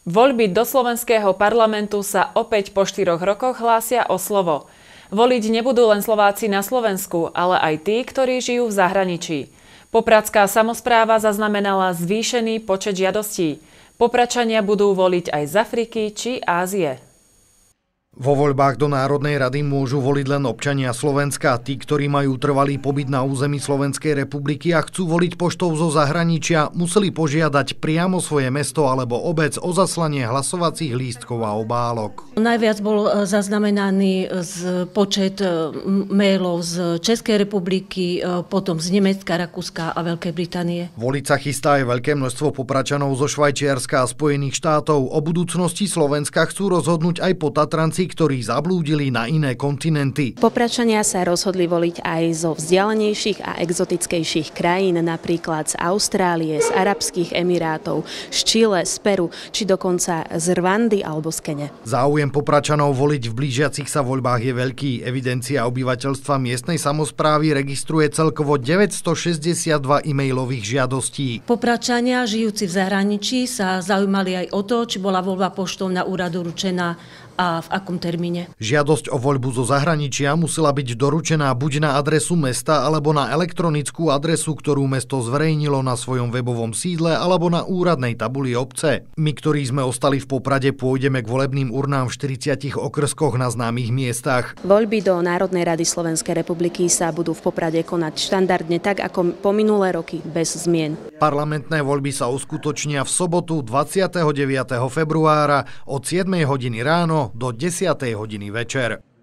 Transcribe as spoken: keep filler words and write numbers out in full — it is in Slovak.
Voľby do slovenského parlamentu sa opäť po štyroch rokoch hlásia o slovo. Voliť nebudú len Slováci na Slovensku, ale aj tí, ktorí žijú v zahraničí. Popradská samospráva zaznamenala zvýšený počet žiadostí. Popračania budú voliť aj z Afriky či Ázie. Vo voľbách do Národnej rady môžu voliť len občania Slovenska. Tí, ktorí majú trvalý pobyt na území Slovenskej republiky a chcú voliť poštou zo zahraničia, museli požiadať priamo svoje mesto alebo obec o zaslanie hlasovacích lístkov a obálok. Najviac bol zaznamenaný z počet mailov z Českej republiky, potom z Nemecka, Rakúska a Veľkej Británie. Voliť sa chystá aj veľké množstvo Popračanov zo Švajčiarska a Spojených štátov. O budúcnosti Slovenska chcú rozhodnúť aj Potatranci, ktorí zablúdili na iné kontinenty. Popračania sa rozhodli voliť aj zo vzdialenejších a exotickejších krajín, napríklad z Austrálie, z Arabských Emirátov, z Čile, z Peru, či dokonca z Rwandy alebo z Kene. Záujem Popračanov voliť v blížiacich sa voľbách je veľký. Evidencia obyvateľstva miestnej samosprávy registruje celkovo deväťstošesťdesiatdva e-mailových žiadostí. Popračania žijúci v zahraničí sa zaujímali aj o to, či bola voľba poštou na úrad uručená a v akom termíne. Žiadosť o voľbu zo zahraničia musela byť doručená buď na adresu mesta alebo na elektronickú adresu, ktorú mesto zverejnilo na svojom webovom sídle alebo na úradnej tabuli obce. My, ktorí sme ostali v Poprade, pôjdeme k volebným urnám v štyridsiatich okrskoch na známych miestach. Voľby do Národnej rady Slovenskej republiky sa budú v Poprade konať štandardne tak ako po minulé roky, bez zmien. Parlamentné voľby sa uskutočnia v sobotu dvadsiateho deviateho februára od siedmej hodiny ráno do desiatej hodiny večer.